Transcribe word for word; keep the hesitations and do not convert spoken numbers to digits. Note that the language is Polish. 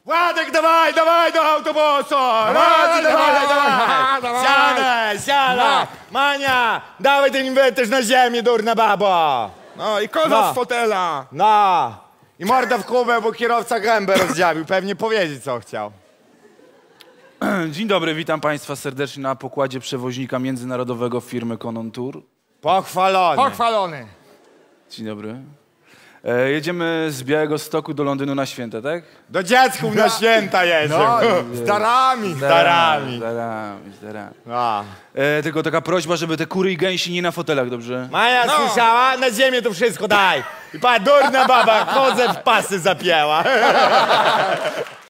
Władek, dawaj, dawaj do autobusu! Dawaj, dawaj, dawaj! Siadaj, siadaj! Mania, dawaj ten inwentarz na ziemię, durna babo! No i koza No. z fotela. No! I morda w kubę, bo kierowca gębę rozdziabił. Pewnie powiedzieć, co chciał. Dzień dobry, witam Państwa serdecznie na pokładzie przewoźnika międzynarodowego firmy Conon Tour. Pochwalony. Pochwalony. Dzień dobry. E, jedziemy z Białegostoku do Londynu na święta, tak? Do dziecków na święta jedzie. No, z darami. Z darami. Z darami, z darami. No. E, tylko taka prośba, żeby te kury i gęsi nie na fotelach, dobrze? Maja No. słyszała? Na ziemię to wszystko daj. I pa, durna baba, chodzę w pasy zapięła.